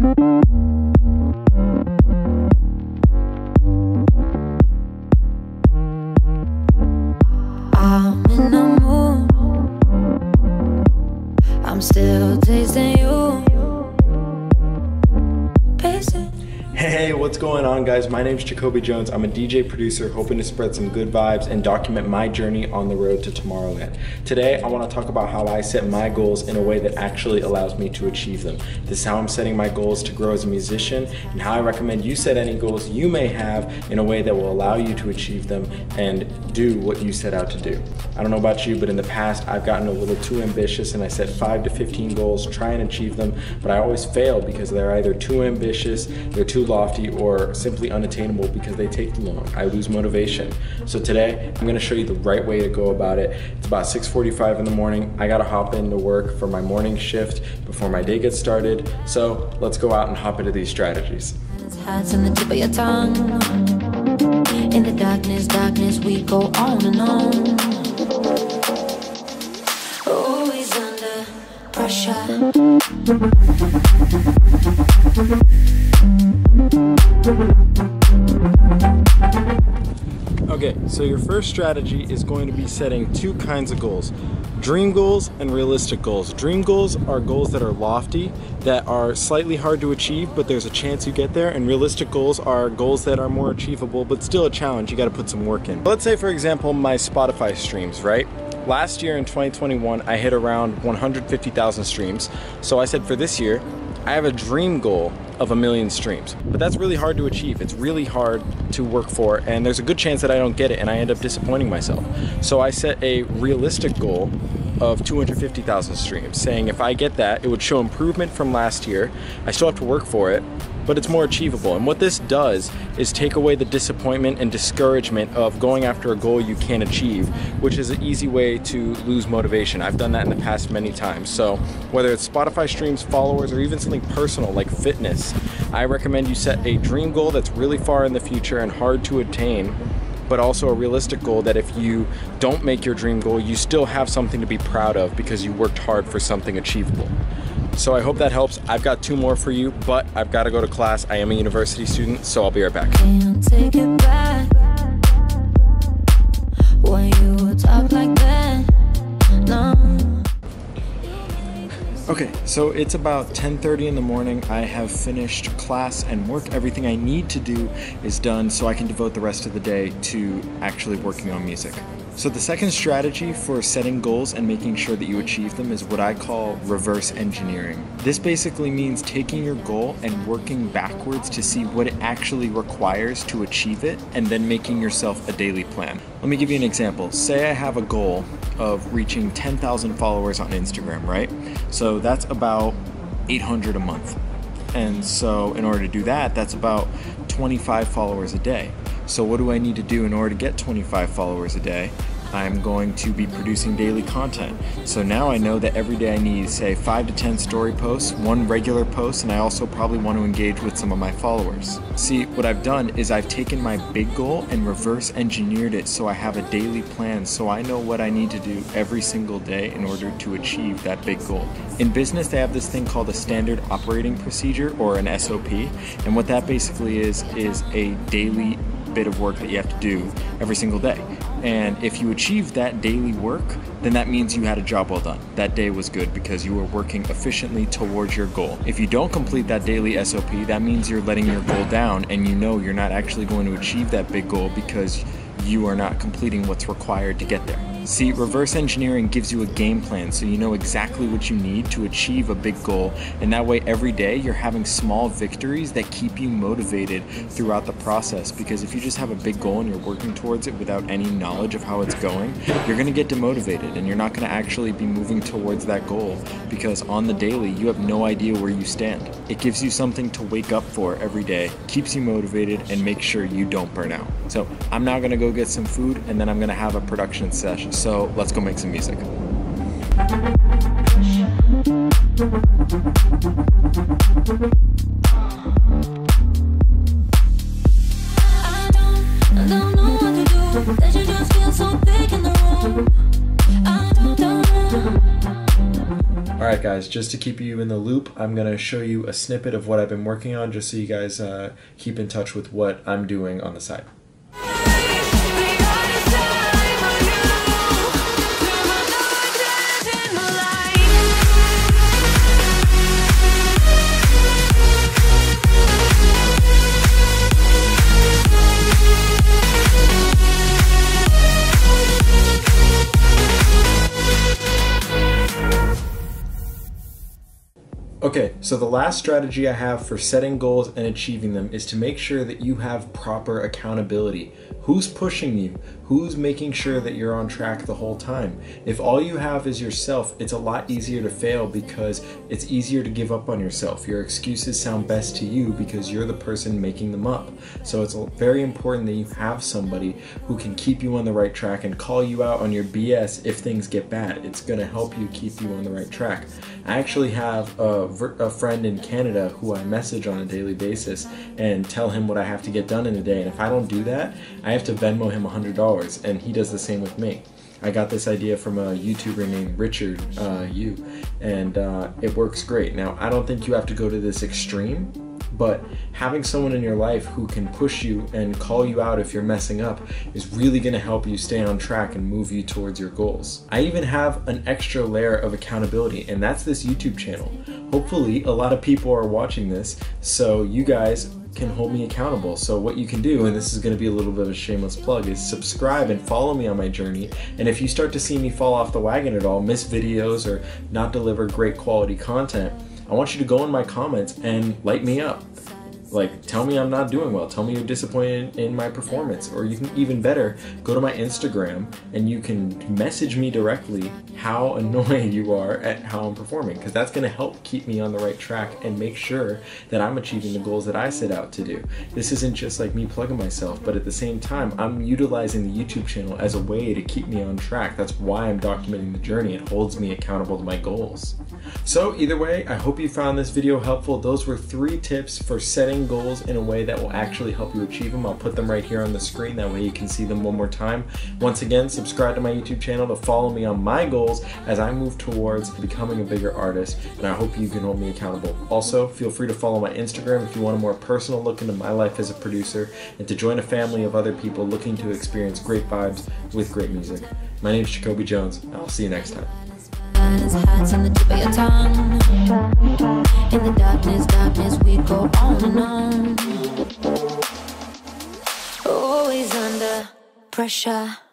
I'm in the mood. I'm still tasting you. Pacing. Hey, what's going on, guys? My name's Jacoby Jones. I'm a DJ producer hoping to spread some good vibes and document my journey on the road to Tomorrowland. Today, I want to talk about how I set my goals in a way that actually allows me to achieve them. This is how I'm setting my goals to grow as a musician, and how I recommend you set any goals you may have in a way that will allow you to achieve them and do what you set out to do. I don't know about you, but in the past, I've gotten a little too ambitious and I set 5 to 15 goals, try and achieve them, but I always fail because they're either too ambitious, they're too lofty, or simply unattainable because they take too long. I lose motivation. So today, I'm gonna show you the right way to go about it. It's about 6:45 in the morning. I gotta hop into work for my morning shift before my day gets started. So let's go out and hop into these strategies. Hearts on the tip of your tongue. In the darkness, we go on and on. Always under pressure. Okay, so your first strategy is going to be setting two kinds of goals: dream goals and realistic goals. Dream goals are goals that are lofty, that are slightly hard to achieve, but there's a chance you get there. And realistic goals are goals that are more achievable, but still a challenge. You got to put some work in. Let's say, for example, my Spotify streams, right? Last year in 2021, I hit around 150,000 streams. So I said for this year, I have a dream goal of 1 million streams, but that's really hard to achieve. It's really hard to work for, and there's a good chance that I don't get it and I end up disappointing myself. So I set a realistic goal of 250,000 streams, saying if I get that, it would show improvement from last year. I still have to work for it, but it's more achievable. And what this does is take away the disappointment and discouragement of going after a goal you can't achieve, which is an easy way to lose motivation. I've done that in the past many times. So whether it's Spotify streams, followers, or even something personal like fitness, I recommend you set a dream goal that's really far in the future and hard to attain, but also a realistic goal that if you don't make your dream goal, you still have something to be proud of because you worked hard for something achievable. So I hope that helps. I've got 2 more for you, but I've got to go to class. I am a university student, so I'll be right back. Can't take it back. When you talk like that, no. Okay, so it's about 10:30 in the morning. I have finished class and work. Everything I need to do is done, so I can devote the rest of the day to actually working on music. So the second strategy for setting goals and making sure that you achieve them is what I call reverse engineering. This basically means taking your goal and working backwards to see what it actually requires to achieve it, and then making yourself a daily plan. Let me give you an example. Say I have a goal of reaching 10,000 followers on Instagram, right? So that's about 800 a month. And so in order to do that, that's about 25 followers a day. So what do I need to do in order to get 25 followers a day? I'm going to be producing daily content. So now I know that every day I need, say, 5 to 10 story posts, 1 regular post, and I also probably want to engage with some of my followers. See, what I've done is I've taken my big goal and reverse engineered it so I have a daily plan, so I know what I need to do every single day in order to achieve that big goal. In business, they have this thing called a standard operating procedure, or an SOP, and what that basically is a daily bit of work that you have to do every single day. And if you achieve that daily work, then that means you had a job well done. That day was good because you were working efficiently towards your goal. If you don't complete that daily SOP, that means you're letting your goal down, and you know you're not actually going to achieve that big goal because you are not completing what's required to get there. See, reverse engineering gives you a game plan so you know exactly what you need to achieve a big goal, and that way every day you're having small victories that keep you motivated throughout the process. Because if you just have a big goal and you're working towards it without any knowledge of how it's going, you're going to get demotivated and you're not going to actually be moving towards that goal, because on the daily you have no idea where you stand. It gives you something to wake up for every day, keeps you motivated, and makes sure you don't burn out. So I'm now going to go get some food, and then I'm going to have a production session. So let's go make some music. I don't know what to do. That you just feel so big in the room. I don't know. Alright guys, just to keep you in the loop, I'm going to show you a snippet of what I've been working on just so you guys keep in touch with what I'm doing on the side. Okay, so the last strategy I have for setting goals and achieving them is to make sure that you have proper accountability. Who's pushing you? Who's making sure that you're on track the whole time? If all you have is yourself, it's a lot easier to fail because it's easier to give up on yourself. Your excuses sound best to you because you're the person making them up. So it's very important that you have somebody who can keep you on the right track and call you out on your BS if things get bad. It's going to help you keep you on the right track. I actually have a friend in Canada who I message on a daily basis and tell him what I have to get done in a day, and if I don't do that, I have to Venmo him $100, and he does the same with me. I got this idea from a YouTuber named Richard Yu, and it works great. Now, I don't think you have to go to this extreme, but having someone in your life who can push you and call you out if you're messing up is really going to help you stay on track and move you towards your goals. I even have an extra layer of accountability, and that's this YouTube channel. Hopefully a lot of people are watching this, so you guys can hold me accountable. So what you can do, and this is going to be a little bit of a shameless plug, is subscribe and follow me on my journey. And if you start to see me fall off the wagon at all, miss videos, or not deliver great quality content, I want you to go in my comments and light me up. Like, tell me I'm not doing well, tell me you're disappointed in my performance, or you can, even better, go to my Instagram and you can message me directly how annoyed you are at how I'm performing, because that's going to help keep me on the right track and make sure that I'm achieving the goals that I set out to do. This isn't just like me plugging myself, but at the same time, I'm utilizing the YouTube channel as a way to keep me on track. That's why I'm documenting the journey. It holds me accountable to my goals. So either way, I hope you found this video helpful. Those were 3 tips for setting goals in a way that will actually help you achieve them. I'll put them right here on the screen, that way you can see them one more time. Once again, subscribe to my YouTube channel to follow me on my goals as I move towards becoming a bigger artist, and I hope you can hold me accountable. Also, feel free to follow my Instagram if you want a more personal look into my life as a producer, and to join a family of other people looking to experience great vibes with great music. My name is Jacoby Jones, and I'll see you next time. Hats on the tip of your tongue. In the darkness, we go on and on. Always under pressure.